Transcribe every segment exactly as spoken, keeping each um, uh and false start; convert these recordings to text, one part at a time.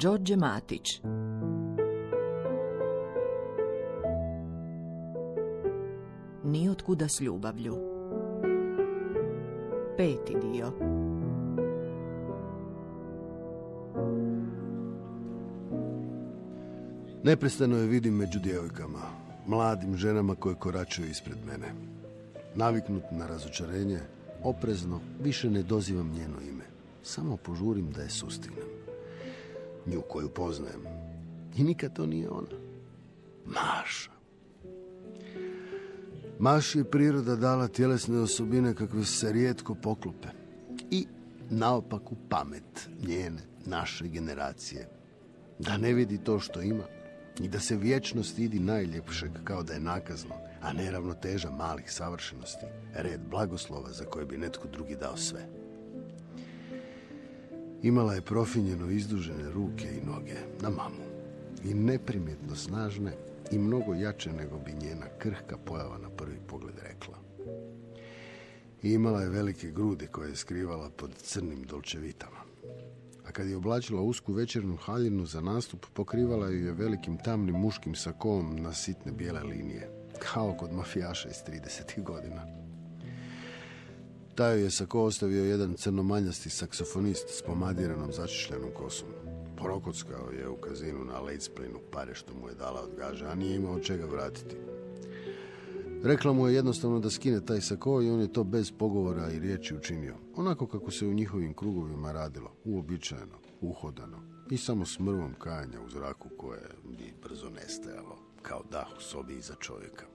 Đorđe Matić. Nijotkuda s ljubavlju. Peti dio. Neprestano je vidim među djevojkama, mladim ženama koje koračaju ispred mene. Naviknut na razočarenje, oprezno, više ne dozivam njeno ime. Samo požurim da je sustignem. Nju koju poznajem. I nikad to nije ona. Maša. Maši je priroda dala tjelesne osobine kakve se rijetko poklope. I naopaku pamet njene, naše generacije. Da ne vidi to što ima i da se vječno stidi najljepšeg kao da je nakazno, a ne ravnoteža malih savršenosti, red blagoslova za koje bi netko drugi dao sve. Imala je profinjeno izdužene ruke i noge na mamu i neprimjetno snažne i mnogo jače nego bi njena krhka pojava na prvi pogled rekla. I imala je velike grudi koje je skrivala pod crnim dolčevitama. A kad je oblačila usku večernju haljinu za nastup, pokrivala ju je velikim tamnim muškim sakom na sitne bijele linije, kao kod mafijaša iz tridesetih godina. Taj je sako ostavio jedan crnomanjasti saksofonist s pomadiranom začišljenom kosom. Prokockao je u kazinu na Lejtsplinu pare što mu je dala od gaže, a nije imao čega vratiti. Rekla mu je jednostavno da skine taj sako i on je to bez pogovora i riječi učinio. Onako kako se u njihovim krugovima radilo, uobičajeno, uhodano i samo s mrvom kajanja u zraku koje bi brzo nestajalo, kao dah u sobi iza čovjeka.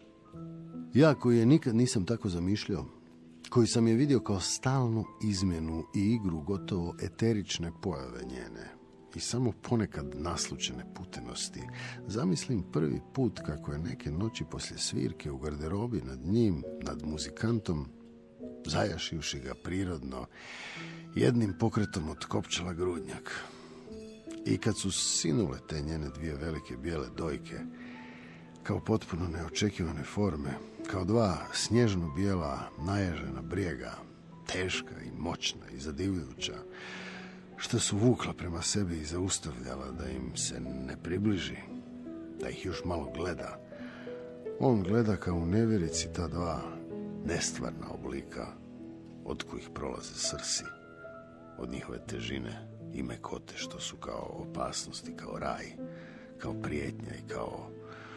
Ja koji je nikad nisam tako zamišljao, koji sam je vidio kao stalnu izmjenu i igru gotovo eterične pojave njene i samo ponekad naslučene putenosti, zamislim prvi put kako je neke noći poslije svirke u garderobi nad njim, nad muzikantom, zajašivši ga prirodno, jednim pokretom otkopčala grudnjak. I kad su sinule te njene dvije velike bijele dojke, kao potpuno neočekivane forme, kao dva snježno bijela naježena brijega, teška i moćna i zadivljujuća, što su vukla prema sebi i zaustavljala da im se ne približi, da ih još malo gleda. On gleda kao u nevjerici ta dva nestvarna oblika od kojih prolaze srsi, od njihove težine i mekote što su kao opasnosti, kao raj, kao prijetnja i kao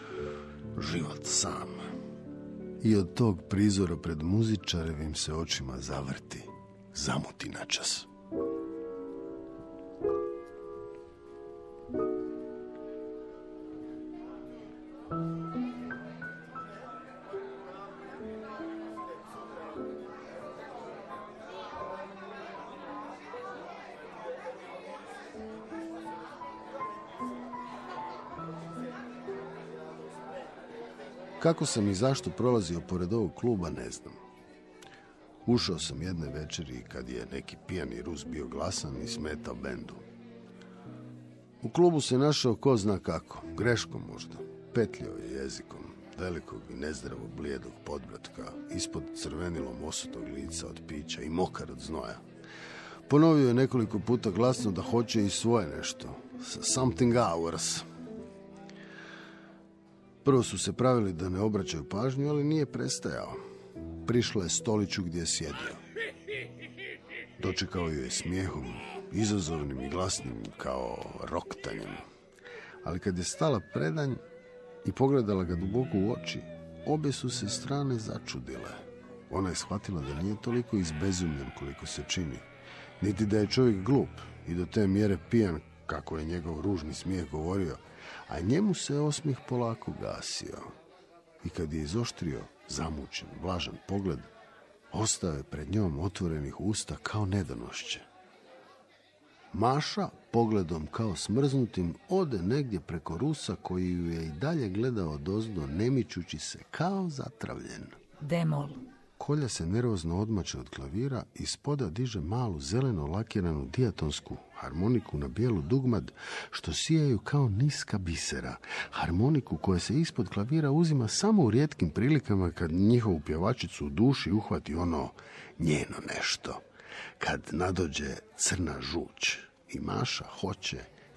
život sam. I od tog prizora pred muzičarevim se očima zavrti, zamuti na čas. Kako sam i zašto prolazio pored ovog kluba, ne znam. Ušao sam jedne večeri kad je neki pijani Rus bio glasan i smetao bendu. U klubu se našao ko zna kako, greškom možda. Petljao je jezikom, velikog i nezdravo blijedog podbratka, ispod crvenilom osutog lica od pića i mokar od znoja. Ponovio je nekoliko puta glasno da hoće i svoje nešto. Something ours. Prvo su se pravili da ne obraćaju pažnju, ali nije prestajao. Prišla je stoliću gdje je sjedio. Dočekao ju je smijehom, izazovnim i glasnim kao roktanjem. Ali kad je stala predanj i pogledala ga duboko u oči, obje su se strane začudile. Ona je shvatila da nije toliko izbezumljen koliko se čini, niti da je čovjek glup i do te mjere pijan kako je njegov ružni smijeh govorio, a njemu se osmijeh polako gasio. I kad je izoštrio zamučen, vlažan pogled, ostao je pred njom otvorenih usta kao nedonošće. Maša, pogledom kao smrznutim, ode negdje preko Rusa koji ju je i dalje gledao odozdo, ne mičući se kao zatravljen. Demol. Kolja se nervozno odmače od klavira i spoda diže malu zeleno lakiranu dijatonsku harmoniku na bijelu dugmad što sijaju kao niska bisera. Harmoniku koja se ispod klavira uzima samo u rijetkim prilikama kad njihovu pjevačicu u duši uhvati ono njeno nešto. Kad nadođe crna žuč i Maša hoće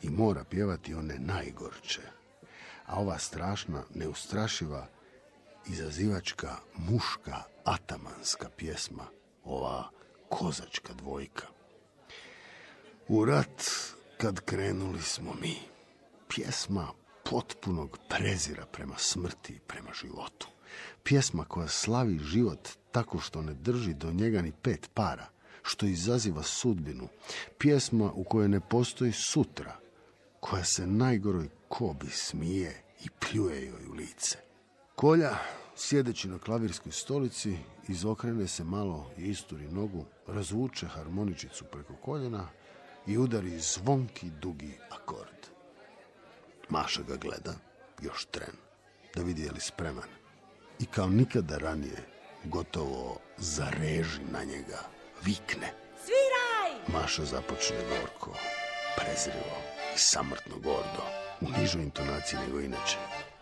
i mora pjevati one najgorče. A ova strašna, neustrašiva, izazivačka, muška, atamanska pjesma, ova kozačka dvojka. U rat kad krenuli smo mi, pjesma potpunog prezira prema smrti i prema životu. Pjesma koja slavi život tako što ne drži do njega ni pet para, što izaziva sudbinu. Pjesma u kojoj ne postoji sutra, koja se najgoroj kobi smije i pljuje joj u lice. Kolja, sjedeći na klavirskoj stolici, izokrene se malo i isturi nogu, razvuče harmoničicu preko koljena i udari zvonki dugi akord. Maša ga gleda, još tren, da vidi je li spreman. I kao nikada ranije, gotovo zareži na njega, vikne. Sviraj! Maša započne gorko, prezrivo i samrtno gordo, u nižoj intonaciji nego inače.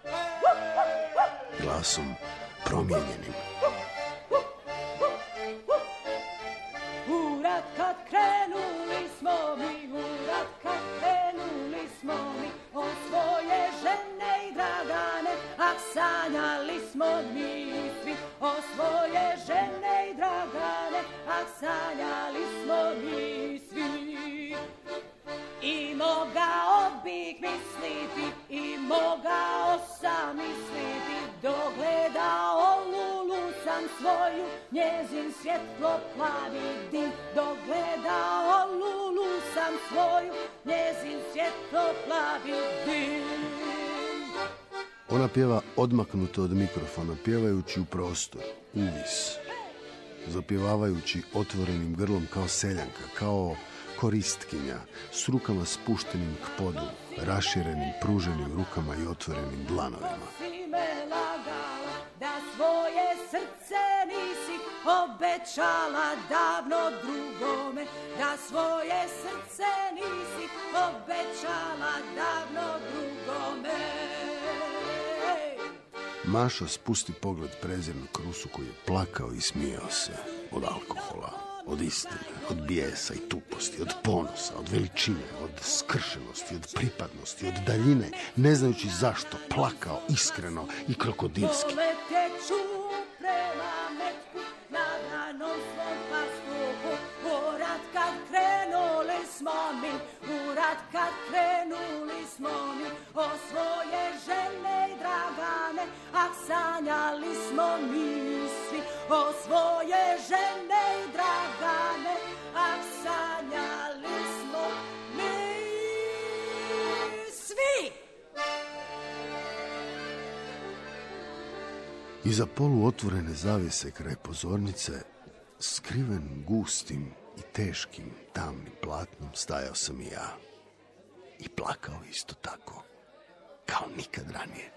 Glasom promijenjenim. U rat kad krenuli smo mi, u rat kad krenuli smo mi, o svoje žene i dragane, a sanjali smo mi svi. O svoje žene i dragane, a sanjali smo mi svi. I mogao bih misliti, i mogao sam misliti, dogledao Lulu sam svoju, njezin svjetlo plavi dim. Dogledao Lulu sam svoju, njezin svjetlo plavi dim. Ona pjeva odmaknuto od mikrofona, pjevajući u prostor, uvis, zapjevavajući otvorenim grlom kao seljanka, kao koristkinja, s rukama spuštenim k podu, raširenim, pruženim rukama i otvorenim dlanovima. Si me lagala da svoje srce nisi obećala davno drugome, da svoje srce nisi obećala davno drugome. Maša spusti pogled prezirno k Rusu koji je plakao i smijao se od alkohola, od istine, od bijesa i tuposti, od ponosa, od veličine, od skršenosti, od pripadnosti, od daljine, ne znajući zašto, plakao iskreno i krokodilski. Poletjeću prema metku na ranom svom pastuhu, u rat kad krenuli smo mi, u rat kad krenuli smo mi, o svoje žene i dragane, a sanjali smo mi svi. O svoje žene i dragane, a sanjali smo mi svi. Iza poluotvorene zavjese kraj pozornice, skriven gustim i teškim tamnim platnom, stajao sam i ja. I plakao isto tako, kao nikad ranije.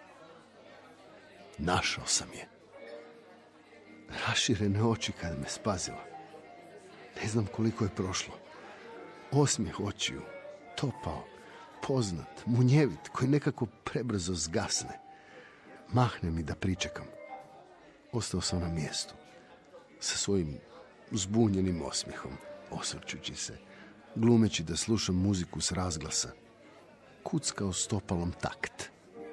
Našao sam je. Raširene oči kad me spazila. Ne znam koliko je prošlo. Osmijeh očiju, topao, poznat, munjevit, koji nekako prebrzo zgasne. Mahne mi da pričekam. Ostao sam na mjestu, sa svojim zbunjenim osmijehom, osvrćući se, glumeći da slušam muziku s razglasa. Kuckao stopalom takt.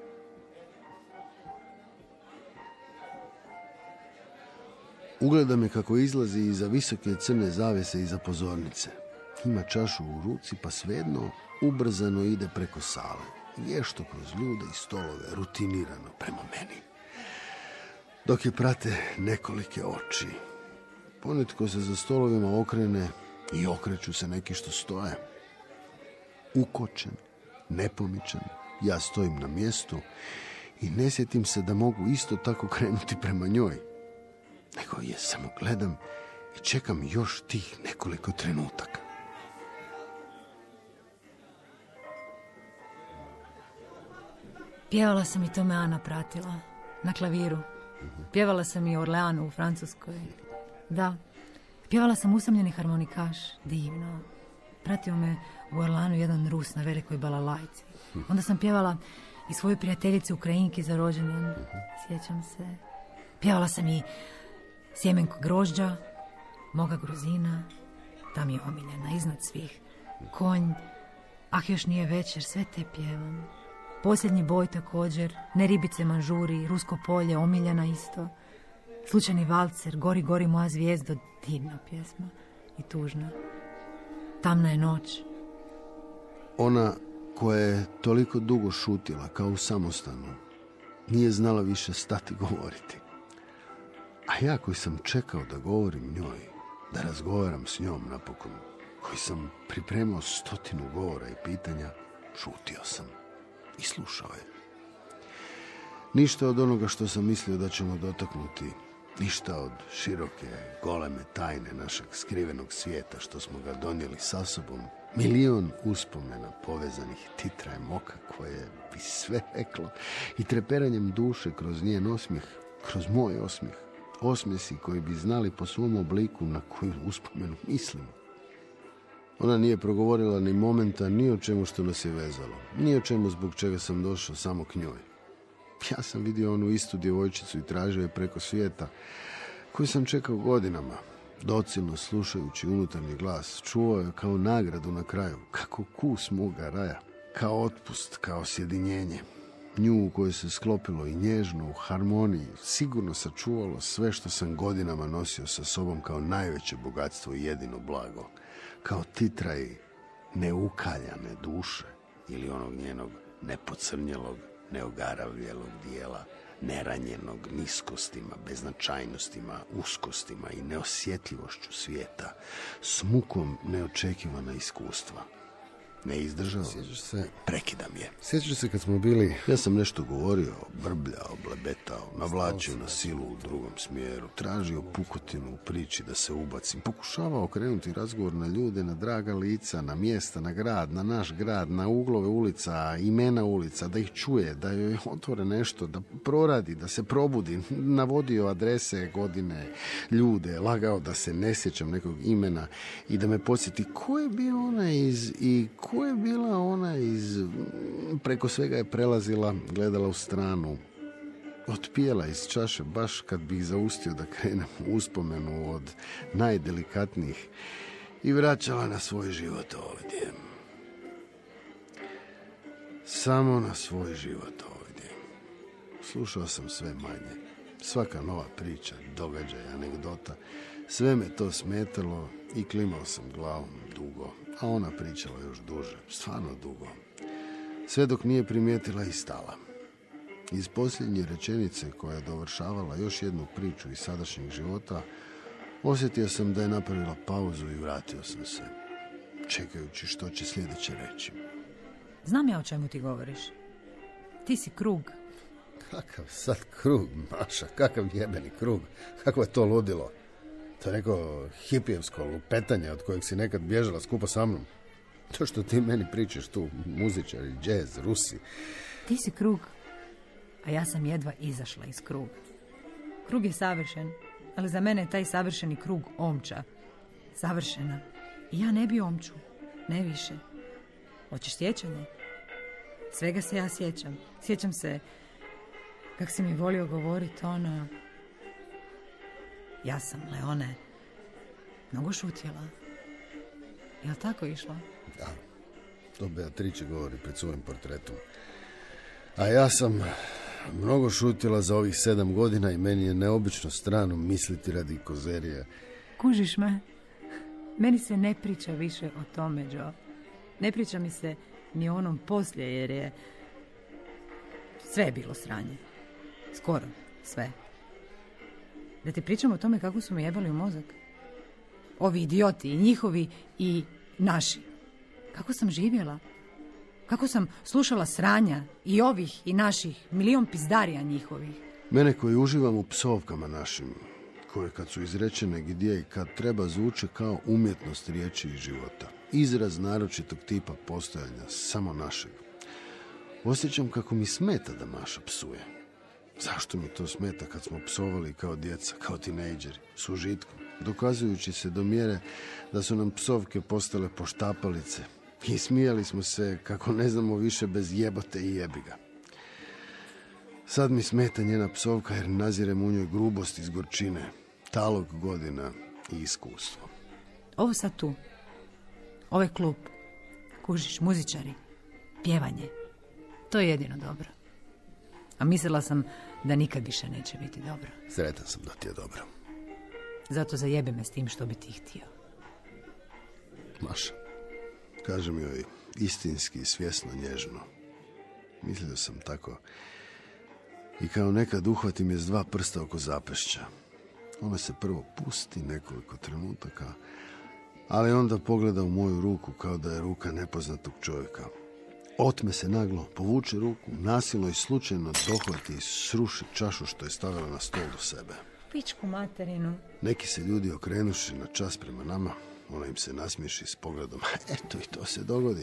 Ugledam je kako izlazi iza visoke crne zavjese iza pozornice. Ima čašu u ruci, pa svejedno ubrzano ide preko sale. Vješto kroz ljude i stolove, rutinirano prema meni. Dok je prate nekolike oči. Ponetko se za stolovima okrene i okreću se neki što stoje. Ukočen, nepomičan, ja stojim na mjestu i ne sjetim se da mogu isto tako krenuti prema njoj. Nego je samo gledam i čekam još tih nekoliko trenutaka. Pjevala sam i to me Ana pratila, na klaviru. Pjevala sam i Orleanu u Francuskoj. Da, pjevala sam usamljeni harmonikaš, divno. Pratio me u Orleanu jedan Rus na velikoj balalajci. Onda sam pjevala i svoju prijateljicu Ukrajinki za rođendan, sjećam se. Pjevala sam i Sjemenko grožđa, moga Gruzina, ta mi je omiljena, iznad svih. Konj, Ah, još nije večer, sve te pjevam. Posljednji boj također, ne ribice manžuri, rusko polje, omiljena isto. Slučajni valcer, gori, gori moja zvijezdo, divna pjesma i tužna. Tamna je noć. Ona koja je toliko dugo šutila kao u samostanu, nije znala više stati govoriti. A ja koji sam čekao da govorim njoj, da razgovaram s njom napokon, koji sam pripremao stotinu govora i pitanja, šutio sam i slušao je. Ništa od onoga što sam mislio da ćemo dotaknuti, ništa od široke, goleme tajne našeg skrivenog svijeta što smo ga donijeli sa sobom, milion uspomena povezanih titrajem oka koje bi sve reklo i treperanjem duše kroz njen osmijeh, kroz moj osmijeh, osmjesi koji bi znali po svom obliku na koju uspomenu mislimo. Ona nije progovorila ni momenta ni o čemu što nas je vezalo, ni o čemu zbog čega sam došao samo k njoj. Ja sam vidio onu istu djevojčicu i tražio je preko svijeta, koju sam čekao godinama, docilno slušajući unutarnji glas, čuo je kao nagradu na kraju, kako kus moga raja, kao otpust, kao sjedinjenje. Nju u kojoj se sklopilo i nježno u harmoniji, sigurno sačuvalo sve što sam godinama nosio sa sobom kao najveće bogatstvo i jedino blago, kao titraj neukaljane duše ili onog njenog nepocrnjelog, neogaravljelog dijela, neranjenog niskostima, beznačajnostima, uskostima i neosjetljivošću svijeta, s mukom neočekivana iskustva. Ne izdržao, se, prekidam je. Sjećaš se kad smo bili... Ja sam nešto govorio, brbljao, blebetao, navlačio na silu u drugom smjeru, tražio pukotinu u priči da se ubacim, pokušavao okrenuti razgovor na ljude, na draga lica, na mjesta, na grad, na naš grad, na uglove ulica, imena ulica, da ih čuje, da joj otvore nešto, da proradi, da se probudi, navodio adrese, godine, ljude, lagao da se ne sjećam nekog imena i da me podsjeti ko je bio ona iz i ko je bila ona iz... Preko svega je prelazila, gledala u stranu, otpijela iz čaše baš kad bih zaustio da krenem u uspomenu od najdelikatnijih i vraćala na svoj život ovdje. Samo na svoj život ovdje. Slušao sam sve manje. Svaka nova priča, događaj, anegdota, sve me to smetalo i klimao sam glavom dugo, a ona pričala još duže, stvarno dugo. Sve dok nije primijetila i stala. Iz posljednje rečenice koja je dovršavala još jednu priču iz sadašnjeg života, osjetio sam da je napravila pauzu i vratio sam se, čekajući što će sljedeće reći. Znam ja o čemu ti govoriš. Ti si krug. Kakav sad krug, Maša, kakav jebeni krug. Kako je to ludilo? To je neko hipijevsko lupetanje od kojeg si nekad bježala skupa sa mnom. To što ti meni pričaš tu, muzičari, džez, Rusi. Ti si krug, a ja sam jedva izašla iz kruga. Krug je savršen, ali za mene je taj savršeni krug omča. Savršena. I ja ne bi omču, ne više. Hoćeš sjećanje? Svega se ja sjećam. Sjećam se kak si mi volio govoriti ono... Ja sam, Leone, mnogo šutjela. Jel tako išlo? Da, to Beatrice govori pred svojim portretom. A ja sam mnogo šutjela za ovih sedam godina i meni je neobično strano misliti radi kozerije. Kužiš me? Meni se ne priča više o tome, Joe. Ne priča mi se ni o onom poslije, jer je sve je bilo sranje. Skoro sve. Da ti pričam o tome kako su me jebali u mozak. Ovi idioti, i njihovi i naši. Kako sam živjela. Kako sam slušala sranja i ovih i naših, milion pizdarija njihovih. Mene koji uživam u psovkama našim, koje kad su izrečene gdje i kad treba zvuče kao umjetnost riječi i života. Izraz naročitog tipa postojanja, samo našeg. Osjećam kako mi smeta da Maša psuje. Zašto mi to smeta kad smo psovali kao djeca, kao tinejdžeri, s užitkom, dokazujući se do mjere da su nam psovke postale poštapalice i smijali smo se kako ne znamo više bez jebote i jebiga. Sad mi smeta njena psovka jer nazirem u njoj grubost iz gorčine, talog godina i iskustvo. Ovo sad tu, ovaj klub, kužiš, muzičari, pjevanje. To je jedino dobro. A mislila sam da nikad više neće biti dobro. Sretan sam da ti je dobro. Zato zajebi me s tim što bi ti htio. Maša, kažem joj istinski i svjesno nježno. Mislio sam tako i kao nekad uhvatim je s dva prsta oko zapešća. Ona se prvo pusti nekoliko trenutaka, ali onda pogleda u moju ruku kao da je ruka nepoznatog čovjeka. Otme se naglo, povuče ruku, nasilno i slučajno dohvati i sruši čašu što je stavila na stol do sebe. Pičku materinu. Neki se ljudi okrenuši na čas prema nama, ona im se nasmiješi s pogledom. Eto i to se dogodi.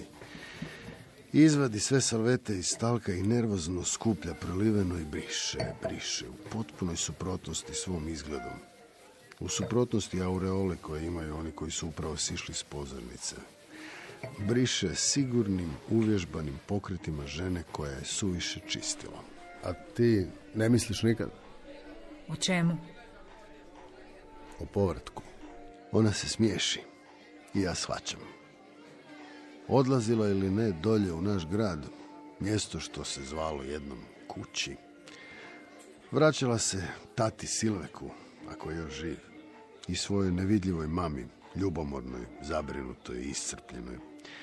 Izvadi sve salvete iz stalka i nervozno skuplja proliveno i briše, briše u potpunoj suprotnosti svom izgledom. U suprotnosti aureole koje imaju oni koji su upravo sišli s pozornice. Briše sigurnim, uvježbanim pokretima žene koja je suviše čistila. A ti ne misliš nikad O čemu? o povratku? Ona se smiješi i ja shvaćam. Odlazila ili ne dolje u naš grad, mjesto što se zvalo jednom kući. Vraćala se tati Silveku, ako je još živ, i svojoj nevidljivoj mami, ljubomornoj, zabrinutoj i iscrpljenoj.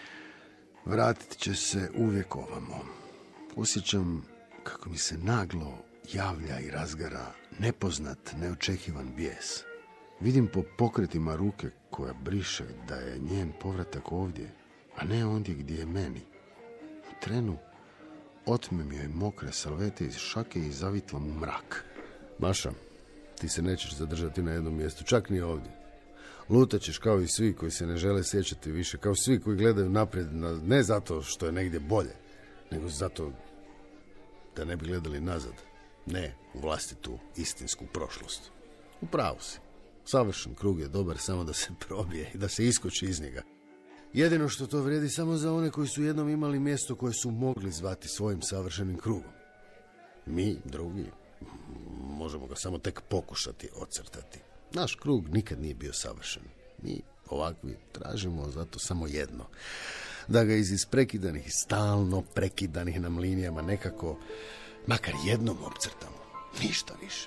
Vratit će se uvijek ovamo. Osjećam kako mi se naglo javlja i razgara nepoznat, neočekivan bijes. Vidim po pokretima ruke koja briše da je njen povratak ovdje, a ne ondje gdje je meni. U trenu otmem joj mokre salvete iz šake i zavitlam u mrak. Maša, ti se nećeš zadržati na jednom mjestu, čak ni ovdje. Lutaćeš kao i svi koji se ne žele sjećati više, kao svi koji gledaju naprijed, ne zato što je negdje bolje, nego zato da ne bi gledali nazad, ne u vlastitu istinsku prošlost. U pravu si. Savršen krug je dobar samo da se probije i da se iskoči iz njega. Jedino što to vrijedi samo za one koji su jednom imali mjesto koje su mogli zvati svojim savršenim krugom. Mi, drugi, možemo ga samo tek pokušati ocrtati. Naš krug nikad nije bio savršen. Mi, ovakvi, tražimo zato samo jedno. Da ga iz isprekidanih, stalno prekidanih nam linijama nekako, makar jednom opcrtamo. Ništa više.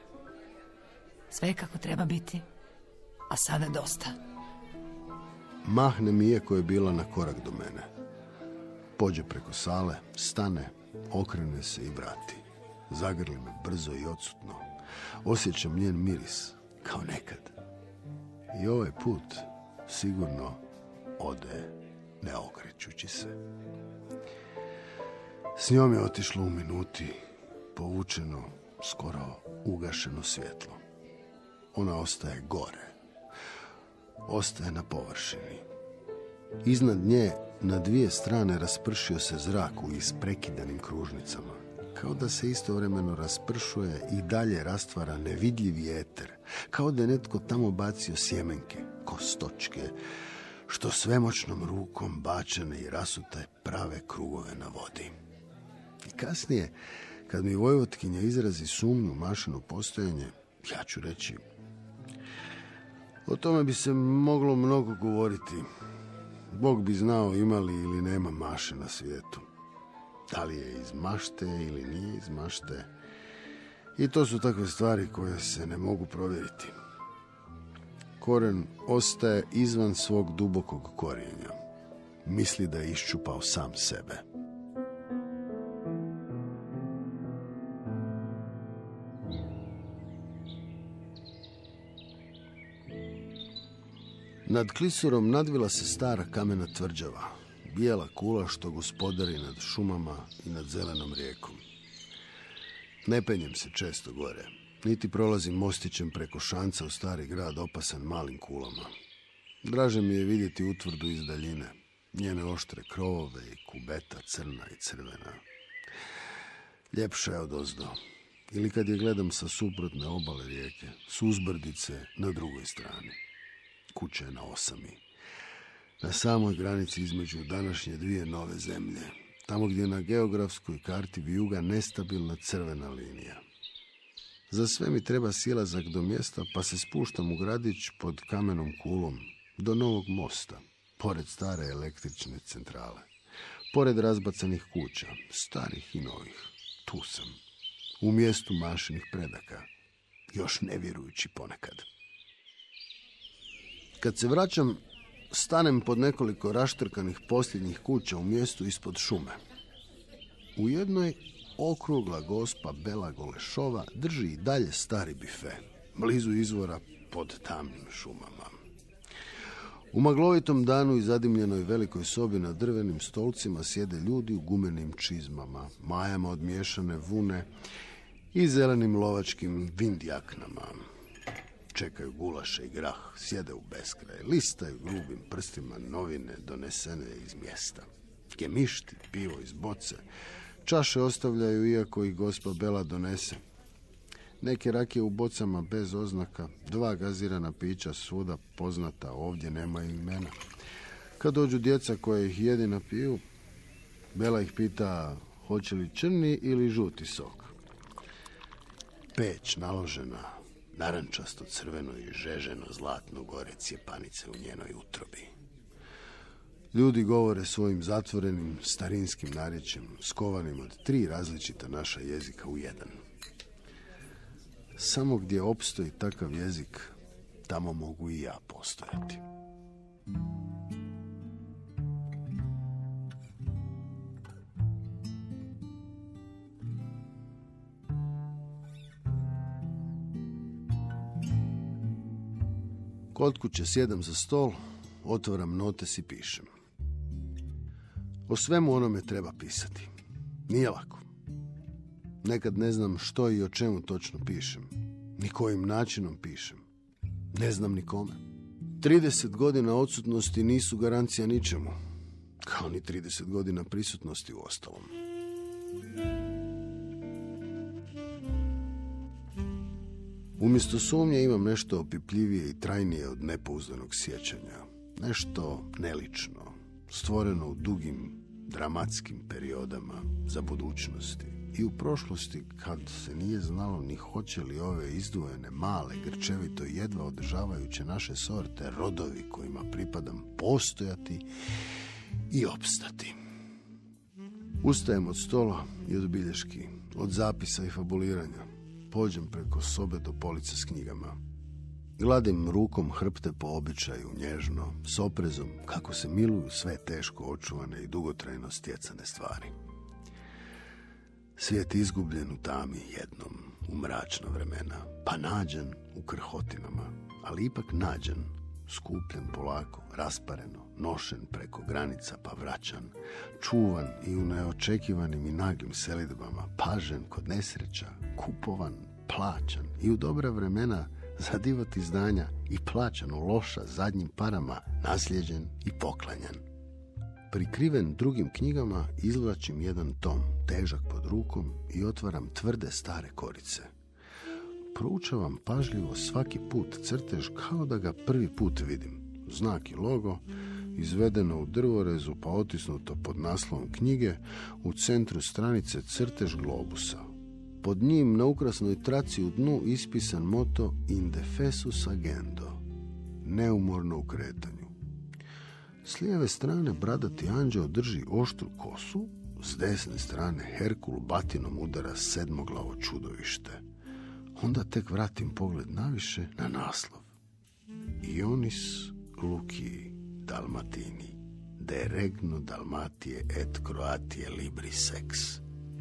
Sve je kako treba biti, a sada dosta. Mahne mi iako je bila na korak do mene. Pođe preko sale, stane, okrene se i vrati. Zagrli me brzo i odsutno. Osjećam njen miris, kao nekad. I ovaj put sigurno ode ne okrećući se. S njom je otišlo u minuti povučeno, skoro ugašeno svjetlo. Ona ostaje gore. Ostaje na površini. Iznad nje na dvije strane raspršio se zrak u isprekidanim kružnicama. Kao da se istovremeno raspršuje i dalje rastvara nevidljivi eter. Kao da je netko tamo bacio sjemenke, kostočke, što svemoćnom rukom bačene i rasute prave krugove na vodi. I kasnije, kad mi vojvotkinja izrazi sumnju u Mašino postojanje, ja ću reći: o tome bi se moglo mnogo govoriti. Bog bi znao ima li ili nema Maše na svijetu. Da li je iz mašte ili nije iz mašte. I to su takve stvari koje se ne mogu provjeriti. Koren ostaje izvan svog dubokog korijenja. Misli da je iščupao sam sebe. Nad Klisorom nadvila se stara kamena tvrđava, bijela kula što gospodari nad šumama i nad zelenom rijekom. Ne penjem se često gore, niti prolazim mostićem preko šanca u stari grad opasan malim kulama. Draže mi je vidjeti utvrdu iz daljine, njene oštre krovove i kubeta crna i crvena. Ljepša je odozdo, ili kad je gledam sa suprotne obale rijeke, s uzbrdice na drugoj strani. Kuća je na osami, na samoj granici između današnje dvije nove zemlje, tamo gdje je na geografskoj karti vijuga nestabilna crvena linija. Za sve mi treba silazak do mjesta, pa se spuštam u gradić pod kamenom kulom, do novog mosta, pored stare električne centrale, pored razbacanih kuća, starih i novih. Tu sam, u mjestu mašinih predaka, još ne vjerujući ponekad. Kad se vraćam, stanem pod nekoliko raštrkanih posljednjih kuća u mjestu ispod šume. U jednoj okrugla gospa Bela Golešova drži i dalje stari bife, blizu izvora pod tamnim šumama. U maglovitom danu i zadimljenoj velikoj sobi na drvenim stolcima sjede ljudi u gumenim čizmama, majama od miješane vune i zelenim lovačkim vindjaknama. Čekaju gulaše i grah, sjede u beskraj, listaju grubim prstima novine donesene iz mjesta. Gemišti, pivo iz boce, čaše ostavljaju iako ih gospa Bela donese. Neke rakije u bocama bez oznaka, dva gazirana pića svuda poznata, ovdje nemaju imena. Kad dođu djeca koje ih jedina piju, Bela ih pita hoće li crni ili žuti sok. Peć naložena, narančasto crveno i žeženo zlatno gore cjepanice u njenoj utrobi. Ljudi govore svojim zatvorenim starinskim narječjem, skovanim od tri različita naša jezika u jedan. Samo gdje opstoji takav jezik, tamo mogu i ja postojati. Kod kuće sjedam za stol, otvaram notes i pišem. O svemu onome treba pisati. Nije lako. Nekad ne znam što i o čemu točno pišem, ni kojim načinom pišem. Ne znam ni kome. trideset godina odsutnosti nisu garancija ničemu, kao ni trideset godina prisutnosti u ostalom. Umjesto sumnje imam nešto opipljivije i trajnije od nepouzdanog sjećanja. Nešto nelično, stvoreno u dugim, dramatskim periodama za budućnosti. I u prošlosti, kad se nije znalo ni hoće li ove izdvojene, male, grčevito i jedva održavajuće naše sorte, rodovi kojima pripadam, postojati i opstati. Ustajem od stola i od bilješki, od zapisa i fabuliranja. Pođem preko sobe do police s knjigama. Gladim rukom hrpte po običaju, nježno, s oprezom, kako se miluju sve teško očuvane i dugotrajno stjecane stvari. Svijet izgubljen u tami jednom, u mračna vremena, pa nađen u krhotinama, ali ipak nađen, skupljen polako, raspareno, nošen preko granica pa vraćan, čuvan i u neočekivanim i naglim selidbama, pažen kod nesreća, kupovan, plaćan i u dobra vremena za divot izdanja i plaćan u loša zadnjim parama, naslijeđen i poklanjan. Prikriven drugim knjigama izvlačim jedan tom, težak pod rukom i otvaram tvrde stare korice. Proučavam pažljivo svaki put crtež kao da ga prvi put vidim. Znak i logo, izvedeno u drvorezu pa otisnuto pod naslovom knjige, u centru stranice crtež globusa. Pod njim na ukrasnoj traci u dnu ispisan moto Indefesus agendo, neumorno u kretanju. S lijeve strane bradati anđeo drži oštru kosu, s desne strane Herkul batinom udara sedmoglavo čudovište. Onda tek vratim pogled naviše na naslov. Ionis Lucii Dalmatini, de regno Dalmatije et Croatie libri sex.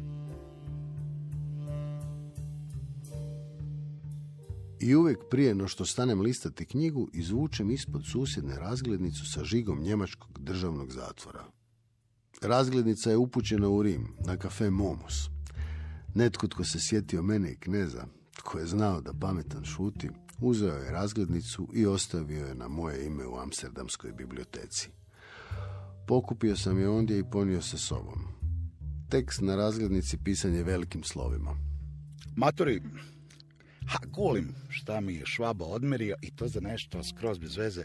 I uvijek prije no što stanem listati knjigu, izvučem ispod susjedne razglednicu sa žigom njemačkog državnog zatvora. Razglednica je upućena u Rim, na kafe Momus. Netko tko se sjetio mene i kneza, tko je znao da pametan šuti, uzeo je razglednicu i ostavio je na moje ime u Amsterdamskoj biblioteci. Pokupio sam je ondje i ponio sa sobom. Tekst na razglednici pisan je velikim slovima. Matori, ha, kulim šta mi je Švaba odmerio i to za nešto skroz bez veze.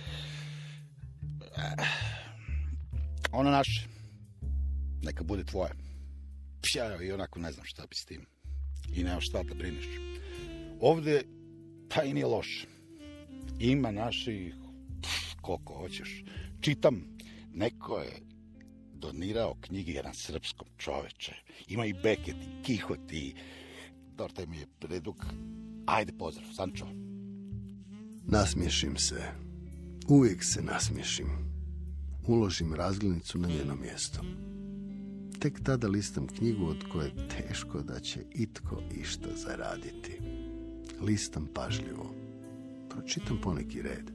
Ono naše, neka bude tvoje. Ja i onako ne znam šta bi s tim. I nema šta da brineš. Ovdje, pa i nije loše. Ima naših, pff, koliko hoćeš. čitam, neko je donirao knjige na srpskom, čoveče. Ima i Beket, i Kihot, i... Dobro, taj mi je predug. Ajde, pozdrav, Sančo. Nasmiješim se. Uvijek se nasmiješim. Uložim razglednicu na njeno mjesto. Tek tada listam knjigu od koje teško da će itko išta zaraditi. Listam pažljivo. Pročitam poneki red.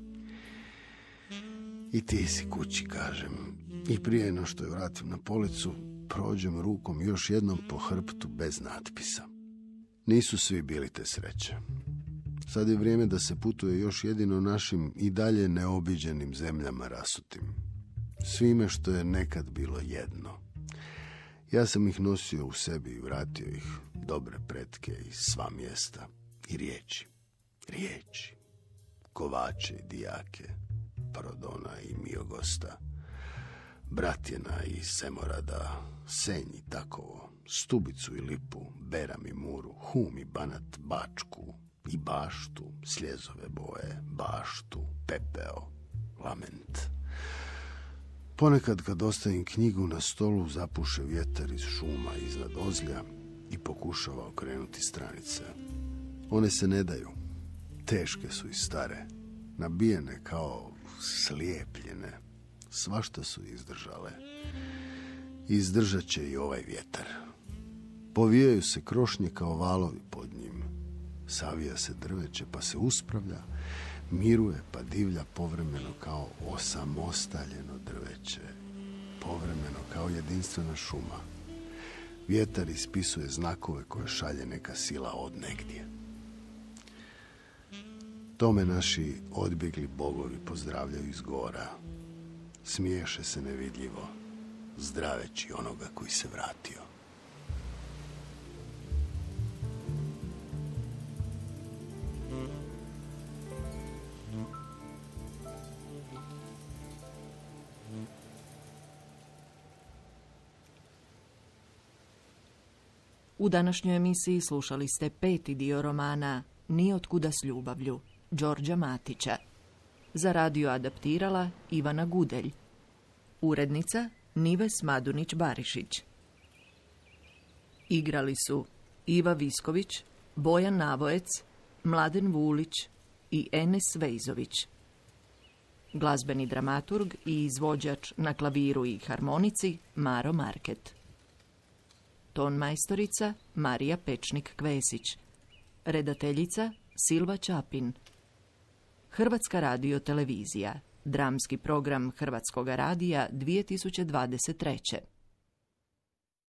I ti si kući, kažem. I prije no što je vratim na policu, prođem rukom još jednom po hrptu bez natpisa. Nisu svi bili te sreće. Sad je vrijeme da se putuje još jedino našim i dalje neobiđenim zemljama rasutim. Svime što je nekad bilo jedno. Ja sam ih nosio u sebi i vratio ih, dobre pretke i sva mjesta. I riječi, riječi, Kovače i Dijake, Prodona i Miogosta, Bratjena i Semorada, Senj i Takovo, Stubicu i Lipu, Beram i Muru, Hum i Banat, Bačku i Baštu, Sljezove boje, Baštu, Pepeo, Lament. Ponekad kad ostavim knjigu na stolu, zapuše vjetar iz šuma iznad ozlja i pokušava okrenuti stranice. One se ne daju. Teške su i stare, nabijene kao slijepljene. Svašta su izdržale. Izdržat će i ovaj vjetar. Povijaju se krošnje kao valovi pod njim. Savija se drveće pa se uspravlja, miruje pa divlja povremeno kao osamostaljeno drveće, povremeno kao jedinstvena šuma. Vjetar ispisuje znakove koje šalje neka sila od negdje. Tome naši odbjegli bogovi pozdravljaju iz gora. Smiješe se nevidljivo, zdraveći onoga koji se vratio. U današnjoj emisiji slušali ste peti dio romana Ni otkuda s ljubavlju, Đorđa Matića. Za radio adaptirala Ivana Gudelj. Urednica Nives Madunić-Barišić. Igrali su Iva Visković, Bojan Navojec, Mladen Vulić i Enes Vejzović. Glazbeni dramaturg i izvođač na klaviru i harmonici Maro Market. Ton majstorica Marija Pečnik-Kvesić. Redateljica Silva Čapin. Hrvatska radio televizija. Dramski program Hrvatskoga radija dvije tisuće dvadeset treće.